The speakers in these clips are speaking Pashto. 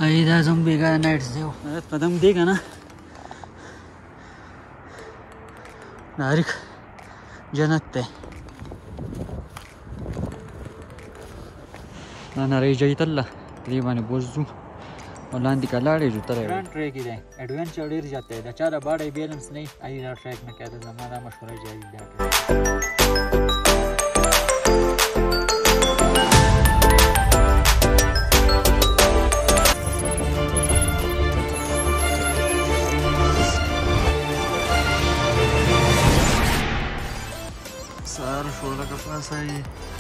ای دا زموږ بیګا نایټس دی قدم دی که نه ناریک جنت دی دا نری جای تله دې باندې بوز ځو او لاندې که لاړې ځو تری ګران ټریک دی ایډونچر ډېر زیات دی د چا د باډی بیلنس نه وي هغې دا ټریک نه کوي دا زما دا مشهوره ځای دی سهار شو لکه پاسه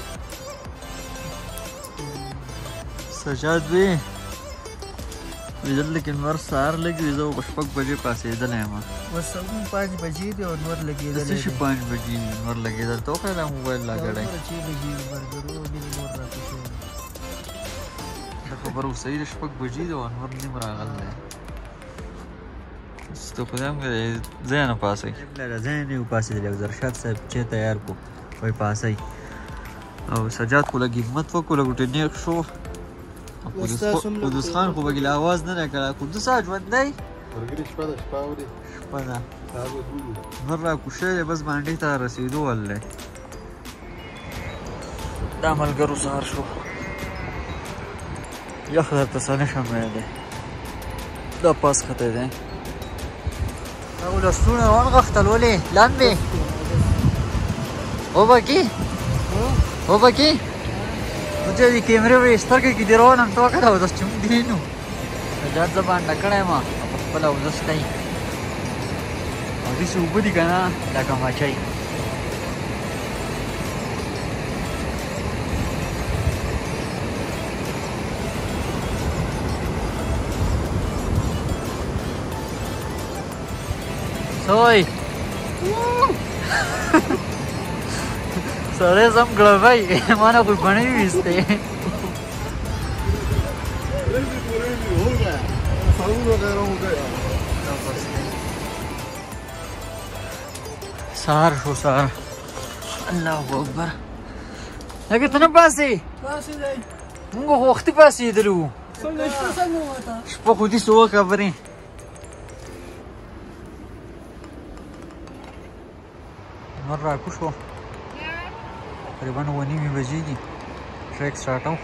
سجاد وی ویدل لیکن نور سهار لګي زه په 6 بجې پاسېدلی یم اوس هم 5 بجې دی او نور لګېدلی څه شي 5 بجې نور لګېدل ته وښیه دا موبایل راګړی چې لګېږي برګرو ډېر نور راکوشي دا خبره خو صحیح ده 6 بجې دی او نور نیم راغلی ته خو دې هم ځای نه پاسئ ځای نه یې وپاسېدلی او زرشاد صاحب چې تیار کړو وایي پاسئ او سجاد خو لږ همت وکړو لږ ورته نیغ شو قدوس خان خو به ګیله اواز نه دی کړی قدوسه ژوندی ملګري شپه ده شپه اورې شپه ده نور راکوشی دی بس بانډۍ ته رسېدو ول دی دا ملګرو سهار شو یخ درته څه نه شم ویلی دا پاس خطی دی دا ولسونه ونغښتل ولې لمبې وبکې وبکې مجھے دی کیمرے وی سترګې کې دی روانم ته وکړه او داس چې موږ دی نو سجاد زه بانډه کړی یم په خپله اودس کوي او داسې اوبه دي که نه لکه مچۍ څه وایي سړی زم ګړبی ما نه خو بڼې ویستې سهار شو سهار الله اکبر لکه ته نه پاسې مونږ خو وختي پاسېدلي وو شپه خو دې څه وخبرې نور راکو شو تقریبا 9:30 بجې دي ټریک سټارټ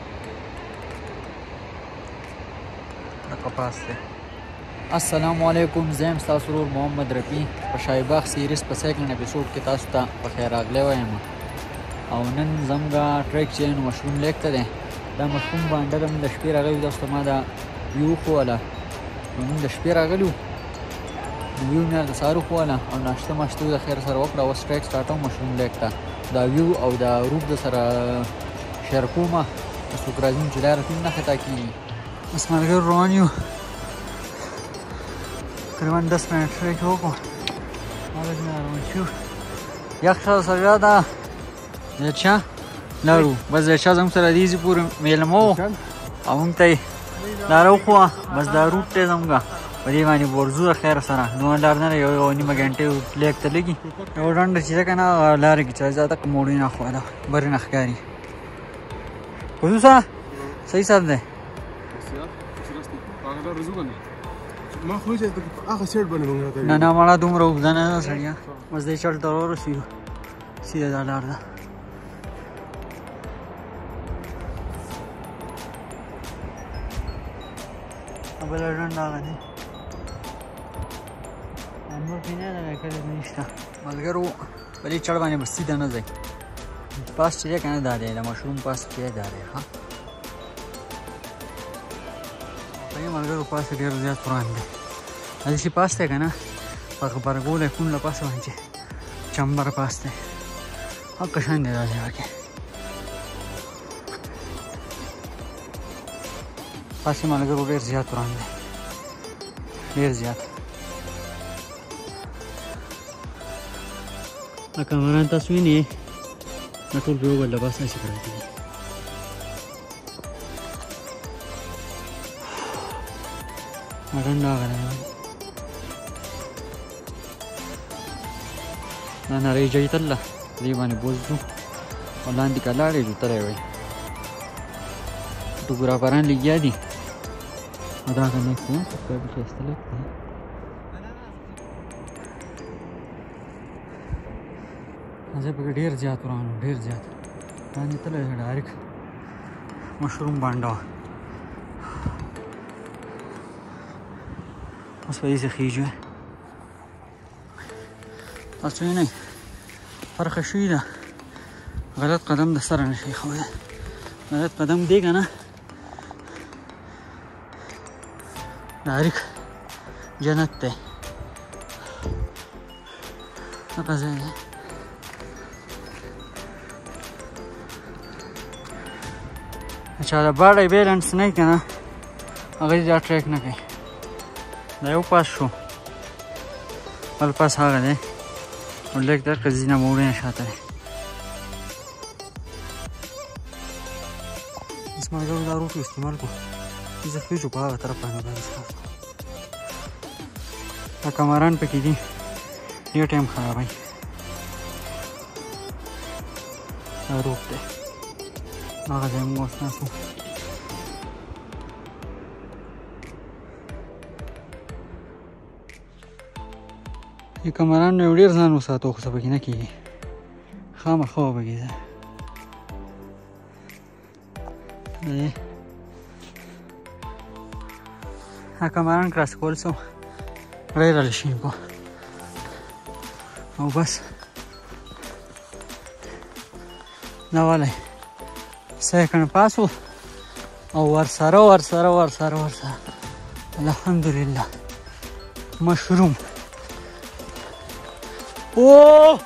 لکه پاس دی السلام علیکم زه یم ستاسو ورور محمد رفیع په شایباغ سیریز په سیکنډ اپیسوډ کې تاسو ته پخیر راغلی وایم او نن زموږ ټریک چې دی نو مشروم لیک ته دی دا مشروم بانډه ده موږ د شپې راغلي تاسو ته ما دا ویو وښوله نو موږ د شپې راغلي وو ویو مې د سهار وښوله او ناشته ماشته د خیر سره وکړه اوس ټریک سټارټوم مشروم لیک ته دا ویو او دا روپ د سره شیر کومه څوک راځي چې لاره ټیم نه خطا کېږي بس ملګرو روان یو تقریبا 10 منټ ټریک وکړو هلک نه روان شو یخ شه سجاده زیدشاه لاړو بس زیدشاه زموږ سره دې ځي پورې میلمه و او موږ ته یې لاره وښوه بس دا روټ دی زموږ په دې باندې ورځو د خیر سره نو لار نه یو نیمه ګنټې لیک ته لګي یو ډنډه چې ده که نه هغه لارې کې چې زیاته موړۍ نه خوا ده برې نه ښکاري قدوسه صحیح صاحب دی نه نه مړه دومره اوږده نه ده سړیه بس دې چل ته ورسېږو سیده دا لار ده بله ډنډه هغه دی نور پې نه ده کلي نشته ملګرو په دې چړ باندې به سیده نه ځئ پاس چې دی که نه دا دی د مشروم پاس چې دی دا دی ښه په دې ملګرو پاس ډېر زیات وران دی داسې پاس دی که نه په غبرګولی کون له پاسه باندې چې چمبر پاس دی حقه شان دی دا ځای کې پاس یې ملګرو ډېر زیات وران دی ډېر زیات کامران تاسو وینئ دا ټول په یو بل لباس نشي پراته دي ډنډه هغه دی دا نری جای تله دې باندې بوز ځو او لاندې که لاړې ځو تلی وایي فوټوګرافران لګیا دي دا کنیک دی سبسکرایب ښایسته لیک دی زه پکې ډېر زیات ورانم ډېر زیات باندې تللی دی ډایرکټ مشروم بانډه وه اوس به داسې خیږي تاسو وینئ فرخه شوي ده غلط قدم د سره نشي ایښولی غلط قدم دی که نه ډایرکټ جنت دی دغه ځای دی چا د باډی بیلنس نه وي که نه هغه دا ټریک نه کوي دا یو پاس شو بل پاس هغه دی او لږ درکړه ځینه موړې نه شاته دی اوس ملګرو دا روټ استعمال کړو زه خېږو په هغه طرف باندې باندې صاف کړو دا کمران پکې دي ډېر ټایم خرابوي دا روټ دی هغه ځای موږ اوس ناست وو دې کمران نه یو ډېر ځان وساتو خو څه پکې نه کېږي خامخا وبږېده دا کمران کراس کول څه ډېر رالشین کو او بس دا والی سیکنډ پاس و او ورسره الحمدلله مشروم اوه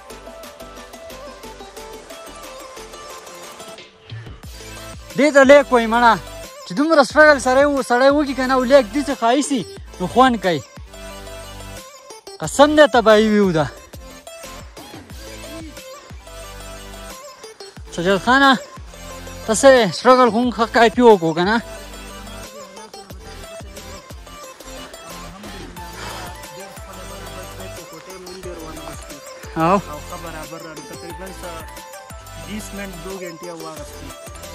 دې ته لیک وایي مړه چې دومره سټرګل سړی وکړي که نه او لیک داسې ښایسي نو خوند کوي قسم دی تباهي وي ده سجاد خانه ته څه سټرګل خو موږ ښه کافي وکړو که نه او ښه برابر راغی تقریبا 20 منټ 2 घंटे واغستې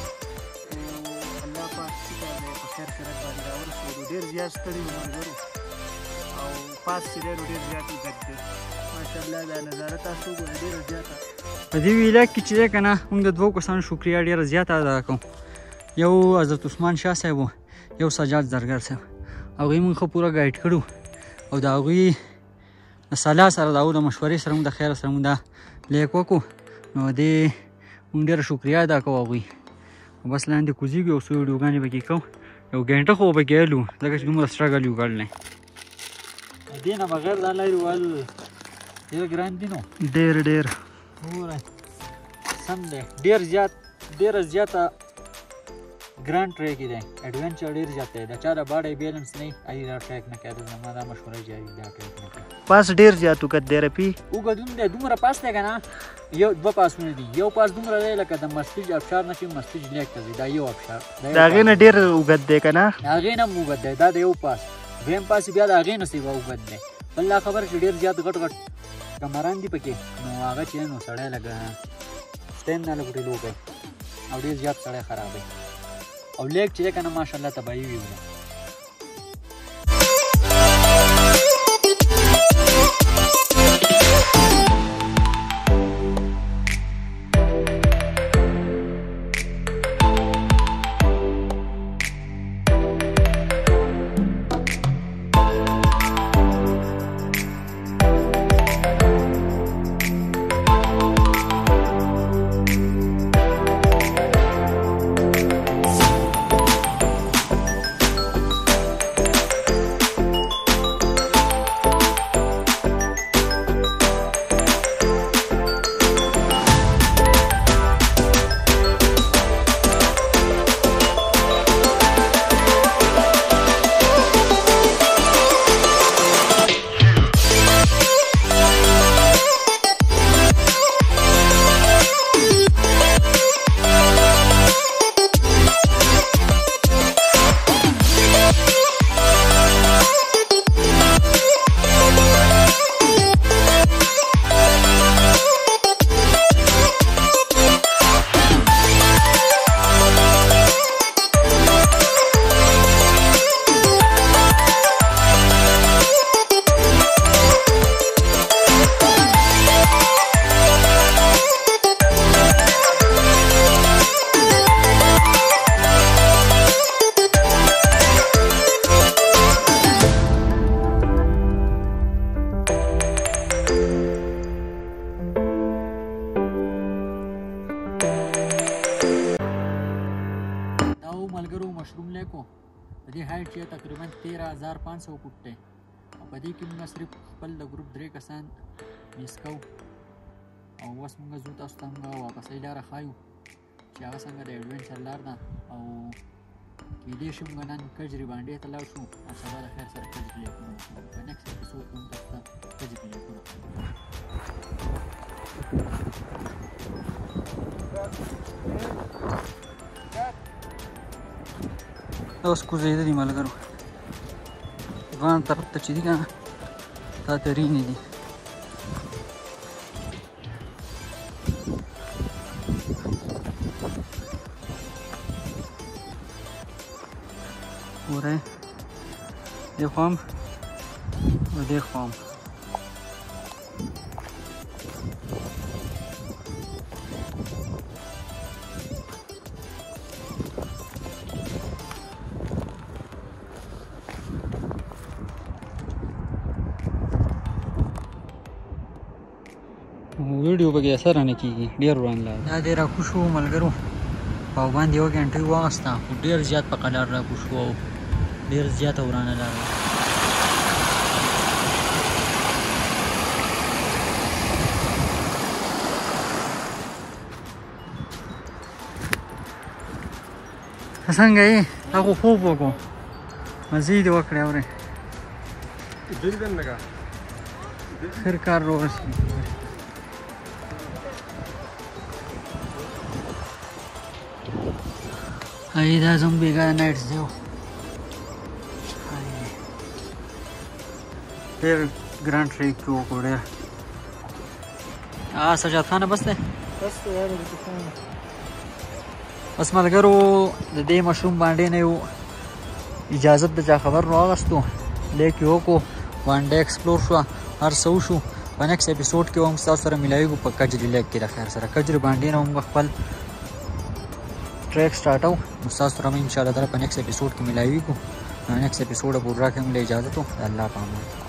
الله پاک چې په خیر سره باندې راورسېدو ډېر زیات ستړي وو ملګرو او پاس چې دی نو ډېر زیات اوږد دی ماشاءالله دا نظاره تاسو وګورئ ډېره زیاته په دې ویلاک کې چې دی که نه موږ د دوو کسانو شکریا ډېره زیاته ادا کوو یو حضرت عثمان شاه صاحب و یو سجاد زرګر صاحب هغوی موږ ښه پوره ګایډ کړو او د هغوی د صلاح سره د هغو د مشورې سره موږ د خیر سره موږ دا لیک وکړو نو دې موږ ډېره شکریا ادا کوو هغوی او بس لاندې کوزیږو یو څو ویډیوګانې به کې کوو یو ګنټه خو به کیلو ځکه چې دومره سټرګل یو ګړلی دې نه بغیر دا لارې وهل ډېر ګران دي نو ډېر ګوره سم دی ډېره زیاته ګران ټریک دی ایډونچر ډېر زیات دی د چا د باډی بیلنس نه وي هغوی دا ټریک نه کوي زما دا مشوره جاري دا ټریک نه کوي پاس ډېر زیات اوږد دی رفي اوږد هم دی دومره پاس دی که نه یو دوه پاسونه دي یو پاس دومره دی لکه د مسجد ابشار نه چې مسجد لیک ته ځي دا یو ابشار د هغې نه ډېر اوږد دی که نه د هغې نه هم اوږد دی دا د یو پاس دویم پاس بیا د هغې نه سیوا اوږد دی بل دا خبره چې ډېر زیات غټ کمران دي پکې نو هغه چې نو سړی لږ سټین نه لږ ډیلو کوي او ډېر زیات سړی خرابوي او لیک چې دی که نه ماشاءالله تباهي وي مشروم لیک و په دې هایټ چې تقریبا 13500 فوټ دی او په دې کې موږ صرف خپل د ګروپ 3 کسان میس کوو او اوس موږ ځو تاسو ته موږ واپسۍ لاره ښایو چې هغه څنګه د ایډونچر لار ده او کیدای شي موږ نن کجري باندې ته لاړ شو او سبا د خیر سره کجري لیکونه وکړو په نیکسټ اپیسوډ کې موږ تاسو ته کجري لیکونه اوس کوزېدلي ملګرو افغان طرف ته چې دي که نه دا ترینې دي ګورئ دې خوا هم او دې خوا هم ویډیو پکې اثر نه کېږي ډېر وران لار دا دی راکوز شو ملګرو او باندې یوه ګنټه یې واخسته خو ډېر زیات په قلار راکوز شو او ډېر زیاته ورانه لار وه څنګه یې تا خو خوب وکړو مزې دې وکړې اورې خیر کار راورسېږي هاي دا زموږ بېګا نایټس دی ډېر ګران ټریک کې وکړو ډېر سجاد خانه بس دی بس ملګرو د دې مشروم باندې نه یو اجازت د چا خبر راغستو لیک یې وکړو وان ډے ایکسپلور شوه هر څه وشو په نیکسټ اپیسوډ کې به موږ ستاسو سره میلاویږو په کجري لیک کې د خیر سره کجري باندې نه موږ خپل ټریک سټارټو نو ستاسو سره مې انشاءالله تعالی په نیکسټ اپیسوډ کې میلاویږو نیکسټ اپیسوډ پورا کې موږ اجازه تو الله پامان